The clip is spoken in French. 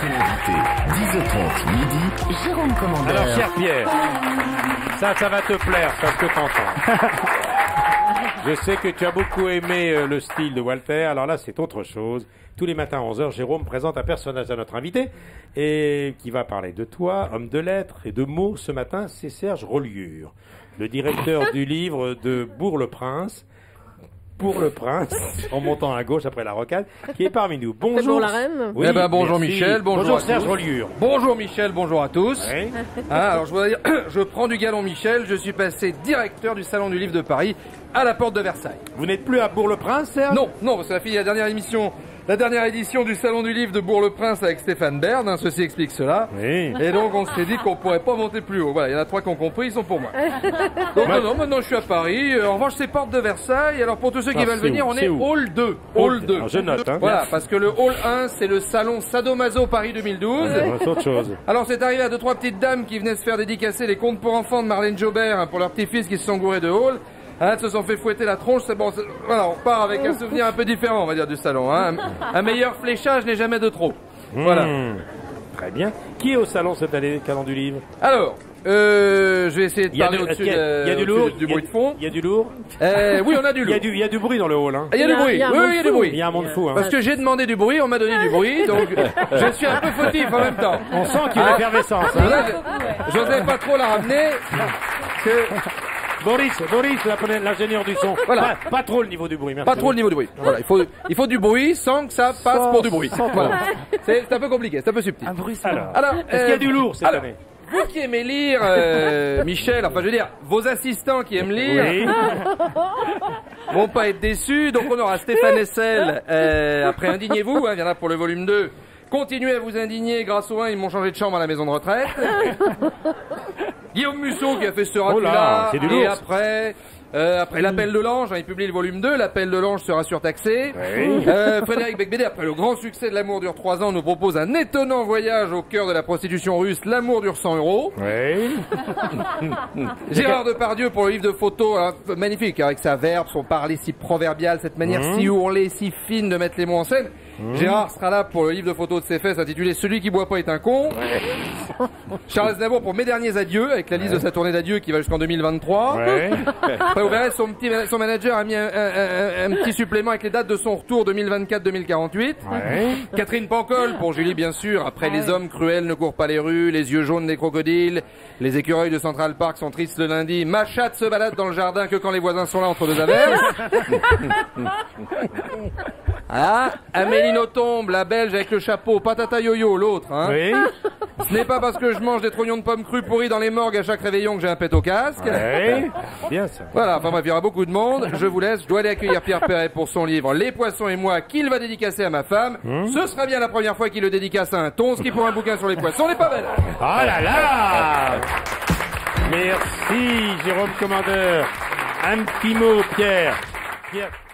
Notre invité, 10h30 midi, Jérôme Commandeur. Alors, cher Pierre, ça va te plaire, parce que t'entends. Je sais que tu as beaucoup aimé le style de Walter, alors là, c'est autre chose. Tous les matins à 11h, Jérôme présente un personnage à notre invité et qui va parler de toi, homme de lettres et de mots. Ce matin, c'est Serge Rolliure, le directeur du livre de Bourg-le-Prince, en montant à gauche après la rocade, qui est parmi nous. Bonjour. Bonjour la reine. Oui, eh ben, bonjour merci. Michel, bonjour à Serge tous. Rolliure. Bonjour Michel, bonjour à tous. Oui. Alors je voudrais dire, je prends du galon Michel, je suis passé directeur du Salon du Livre de Paris à la porte de Versailles. Vous n'êtes plus à Bourg-le-Prince, Serge? Non, parce que ça a fini la dernière édition du Salon du Livre de Bourg-le-Prince avec Stéphane Bern, hein, ceci explique cela. Oui. Et donc on s'est dit qu'on pourrait pas monter plus haut. Voilà, il y en a 3 qui ont compris, ils sont pour moi. Donc non, maintenant je suis à Paris. En revanche, c'est porte de Versailles. Alors pour tous ceux qui veulent venir, on est hall 2. Hall 2. Alors, je note, hein. Voilà, parce que le hall 1, c'est le salon Sadomaso Paris 2012. C'est autre chose. Alors c'est arrivé à 2-3 petites dames qui venaient se faire dédicacer les contes pour enfants de Marlène Jobert, hein, pour leurs petits-fils qui se sont gourés de hall. Hein, se sont fait fouetter la tronche, c'est bon, voilà, on repart avec un souvenir un peu différent, on va dire, du salon. Hein. Un meilleur fléchage n'est jamais de trop. Voilà. Très bien. Qui est au salon cette année, Canon du Livre? Alors, je vais essayer de parler au-dessus il y a du lourd, du bruit de fond. Il y a du lourd. Oui, on a du lourd. Il y a du bruit dans le hall, hein. Il y a du bruit. Oui, il y a du bruit. Il y a un monde fou, hein. Parce que j'ai demandé du bruit, on m'a donné du bruit, donc je suis un peu fautif en même temps. On sent qu'il y a une effervescence, hein. J'osais pas trop la ramener. Boris, l'ingénieur du son. Voilà. Pas trop le niveau du bruit, merci. Pas trop le niveau du bruit. Voilà, il faut du bruit sans que ça passe pour du bruit. Voilà. C'est un peu compliqué, c'est un peu subtil. Alors, est-ce qu'il y a du lourd cette année? Vous qui aimez lire, Michel, enfin je veux dire, vos assistants qui aiment lire, Oui. vont pas être déçus. Donc on aura Stéphane Hessel, après Indignez-vous, hein, viendra pour le volume 2. Continuez à vous indigner, grâce au 1, ils m'ont changé de chambre à la maison de retraite. Guillaume Musso qui a fait ce ratu-là, c'est du et lourd. après l'appel de l'ange, hein, il publie le volume 2, l'appel de l'ange sera surtaxé. Oui. Frédéric Becbédé, après le grand succès de L'amour dure 3 ans, nous propose un étonnant voyage au cœur de la prostitution russe, L'amour dure 100 €. Oui. Gérard Depardieu pour le livre de photos, hein, magnifique, avec sa verbe, son parler si proverbial, cette manière si ourlée, si fine de mettre les mots en scène. Gérard sera là pour le livre de photos de ses fesses intitulé Celui qui boit pas est un con. Charles Aznavour pour Mes derniers adieux, avec la liste de sa tournée d'adieu qui va jusqu'en 2023. Ouais. Après, vous verrez, son manager a mis un petit supplément avec les dates de son retour 2024-2048. Ouais. Catherine Pancol pour Julie, bien sûr. Après, les hommes cruels ne courent pas les rues, les yeux jaunes des crocodiles, les écureuils de Central Park sont tristes le lundi, ma chatte se balade dans le jardin que quand les voisins sont là entre deux averses. Ah, Amélie Nothomb, la belge avec le chapeau, patata yo-yo, l'autre, hein. Oui. Ce n'est pas parce que je mange des trognons de pommes crues pourries dans les morgues à chaque réveillon que j'ai un pet au casque. Oui. Bien ça. Voilà, enfin bref, il y aura beaucoup de monde. Je vous laisse, je dois aller accueillir Pierre Perret pour son livre Les Poissons et moi, qu'il va dédicacer à ma femme. Ce sera bien la première fois qu'il le dédicace à un ton, ce qui pour un bouquin sur les poissons n'est pas belle. Oh là là. Merci, Jérôme Commandeur. Un petit mot, Pierre.